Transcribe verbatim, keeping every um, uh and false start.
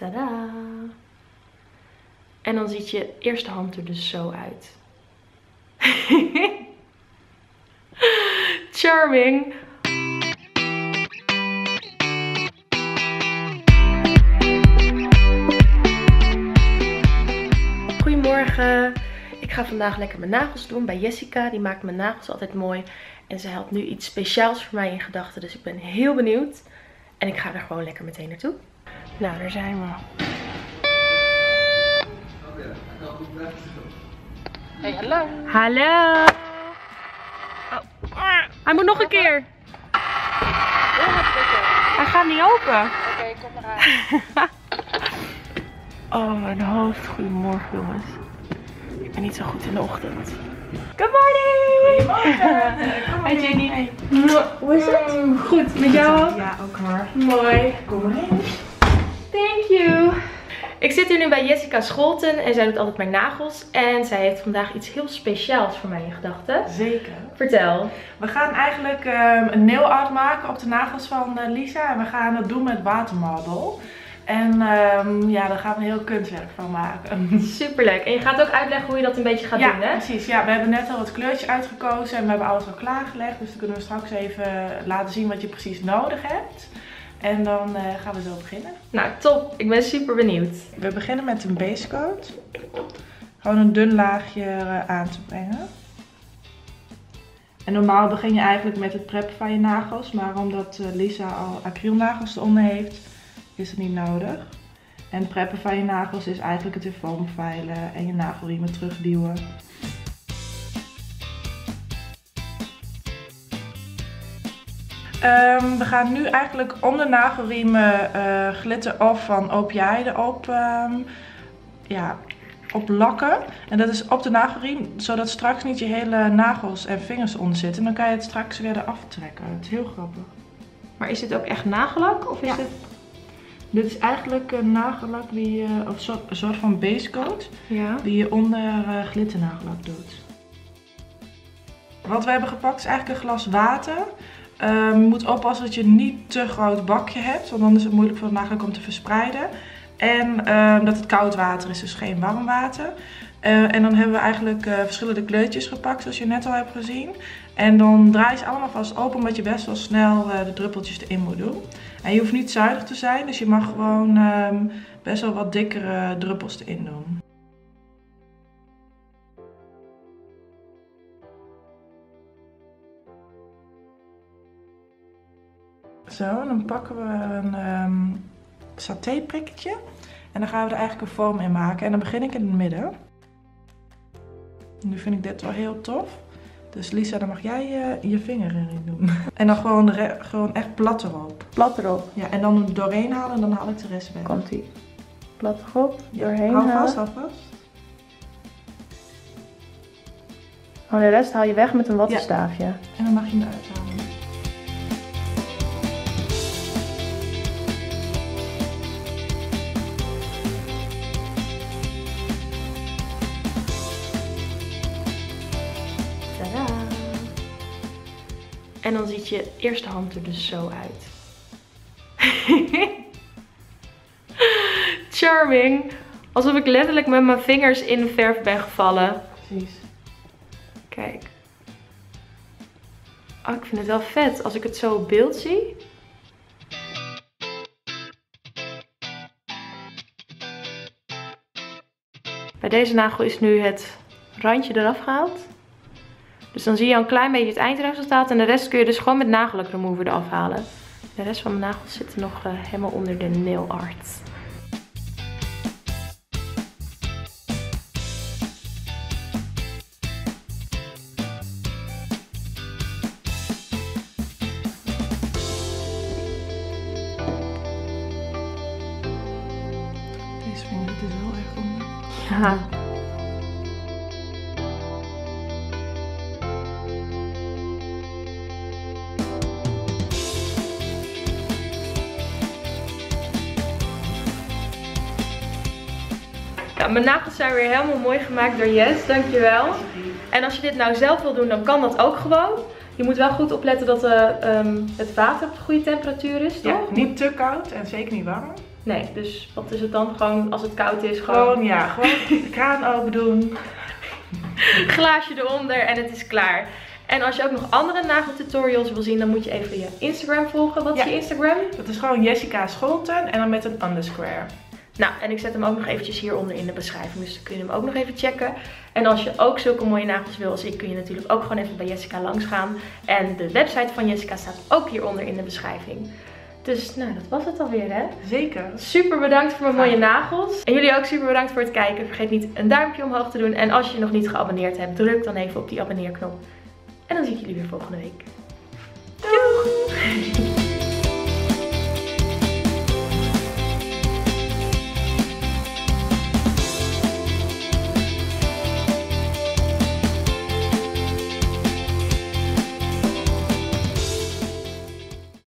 Tadaa! En dan ziet je eerste hand er dus zo uit. Charming! Goedemorgen! Ik ga vandaag lekker mijn nagels doen bij Jessica. Die maakt mijn nagels altijd mooi. En ze had nu iets speciaals voor mij in gedachten. Dus ik ben heel benieuwd. En ik ga er gewoon lekker meteen naartoe. Nou, daar zijn we. Hey, hallo. Hallo. Oh. Hij moet nog een keer. Hij gaat niet open. Oké, okay, kom maar aan. Oh, mijn hoofd. Goedemorgen, jongens. Ik ben niet zo goed in de ochtend. Good morning! Goedemorgen. Hi Jenny. Hey. Hoe is het? Mm, goed, met jou? Ja, ook hoor. Mooi. Kom maar in. Thank you. Ik zit hier nu bij Jessica Scholten en zij doet altijd mijn nagels. En zij heeft vandaag iets heel speciaals voor mij in gedachten. Zeker. Vertel. We gaan eigenlijk um, een nail art maken op de nagels van uh, Lisa. En we gaan het doen met watermarble. En um, ja, daar gaan we een heel kunstwerk van maken. Superleuk. En je gaat ook uitleggen hoe je dat een beetje gaat ja, doen, hè? Precies. Ja, we hebben net al wat kleurtjes uitgekozen en we hebben alles al klaargelegd. Dus dan kunnen we straks even laten zien wat je precies nodig hebt. En dan uh, gaan we zo beginnen. Nou, top. Ik ben super benieuwd. We beginnen met een base coat. Gewoon een dun laagje uh, aan te brengen. En normaal begin je eigenlijk met het preppen van je nagels. Maar omdat uh, Lisa al acrylnagels eronder heeft, is het niet nodig. En het preppen van je nagels is eigenlijk het in foam veilen en je nagelriemen terugduwen. Um, we gaan nu eigenlijk om de nagelriemen uh, glitter of van O P I erop, um, ja, op lakken. En dat is op de nagelriem, zodat straks niet je hele nagels en vingers onder zitten. En dan kan je het straks weer eraf trekken. Het is heel grappig. Maar is dit ook echt nagellak? Of is ja. het... Dit is eigenlijk een nagellak die je, of een soort, een soort van basecoat, ja. die je onder uh, glitternagellak doet. Wat we hebben gepakt is eigenlijk een glas water. Um, je moet oppassen dat je niet te groot bakje hebt, want dan is het moeilijk voor het nagellak om te verspreiden. En um, dat het koud water is, dus geen warm water. Uh, en dan hebben we eigenlijk uh, verschillende kleurtjes gepakt, zoals je net al hebt gezien. En dan draai je ze allemaal vast open, omdat je best wel snel uh, de druppeltjes erin moet doen. En je hoeft niet zuinig te zijn, dus je mag gewoon um, best wel wat dikkere druppels erin doen. Zo, dan pakken we een um, satéprikketje en dan gaan we er eigenlijk een foam in maken. En dan begin ik in het midden. Nu vind ik dit wel heel tof. Dus Lisa, dan mag jij uh, je vinger erin doen. En dan gewoon, de gewoon echt plat erop. Plat erop. Ja, en dan doorheen halen en dan haal ik de rest weg. Komt ie. Plat erop, ja, doorheen hou halen. vast, hou vast. Oh, de rest haal je weg met een wattenstaafje. Ja. En dan mag je hem eruit halen. En dan ziet je eerste hand er dus zo uit. Charming. Alsof ik letterlijk met mijn vingers in de verf ben gevallen. Precies. Kijk. Oh, ik vind het wel vet als ik het zo op beeld zie. Bij deze nagel is nu het randje eraf gehaald. Dus dan zie je al een klein beetje het eindresultaat. En de rest kun je dus gewoon met nagellak remover eraf halen. De rest van mijn nagels zitten nog uh, helemaal onder de nail art. Deze vinger zit er zo erg onder. Ja. Ja, mijn nagels zijn weer helemaal mooi gemaakt door Jess, dankjewel. En als je dit nou zelf wil doen, dan kan dat ook gewoon. Je moet wel goed opletten dat uh, um, het water op de goede temperatuur is, toch? Ja, niet te koud en zeker niet warm. Nee, dus wat is het dan? Gewoon als het koud is, gewoon... Gewoon, ja, gewoon de kraan open doen. Glaasje eronder en het is klaar. En als je ook nog andere nageltutorials wil zien, dan moet je even je Instagram volgen. Wat is Ja. je Instagram? Dat is gewoon Jessica Scholten en dan met een underscore. Nou, en ik zet hem ook nog eventjes hieronder in de beschrijving. Dus dan kun je hem ook nog even checken. En als je ook zulke mooie nagels wil als ik, kun je natuurlijk ook gewoon even bij Jessica langs gaan. En de website van Jessica staat ook hieronder in de beschrijving. Dus nou, dat was het alweer, hè? Zeker. Super bedankt voor mijn mooie nagels. En jullie ook super bedankt voor het kijken. Vergeet niet een duimpje omhoog te doen. En als je nog niet geabonneerd hebt, druk dan even op die abonneerknop. En dan zie ik jullie weer volgende week. Doei!